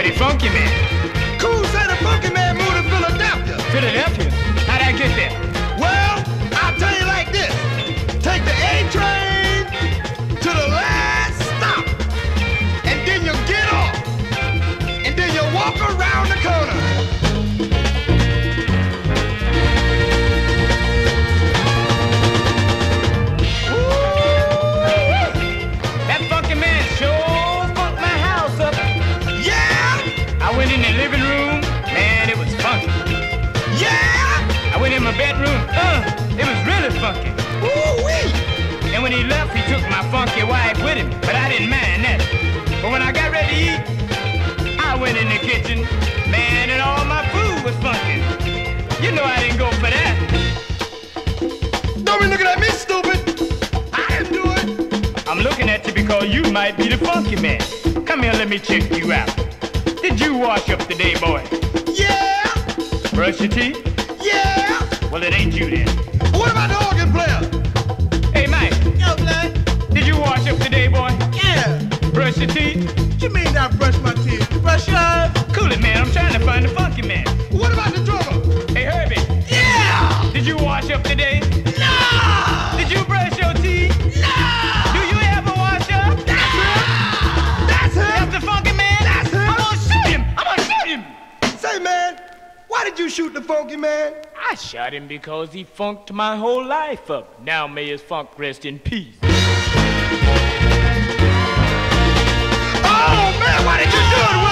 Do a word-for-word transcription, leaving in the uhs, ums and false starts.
Daddy Funky Man. Cool said the Funky Man moved to Philadelphia. Philadelphia? How'd I get there? Well, I'll tell you like this. Take the A train to the last stop, and then you get off, and then you walk around the corner. I went in the living room, man, it was funky. Yeah! I went in my bedroom, uh, it was really funky. Ooh-wee! And when he left, he took my funky wife with him, but I didn't mind that. But when I got ready to eat, I went in the kitchen, man, and all my food was funky. You know I didn't go for that. Don't be looking at me, stupid! I didn't do it! I'm looking at you because you might be the funky man. Come here, let me check you out. Did you wash up today, boy? Yeah! Brush your teeth? Yeah! Well, it ain't you then. What about the organ player? Hey, Mike. Yo, Black. Did you wash up today, boy? Yeah! Brush your teeth? What you mean I brush my teeth? You brush yours? Cool it, man. I'm trying to find the funky man. What about the drummer? Hey, Herbie. Yeah! Did you wash up today? No! Did you brush your teeth? No! Do you ever wash up? That's him! That's him! That's the funky man? That's him! I'm gonna shoot him! I'm gonna shoot him! Say, man, why did you shoot the funky man? I shot him because he funked my whole life up. Now may his funk rest in peace. Oh, man, why did you do it?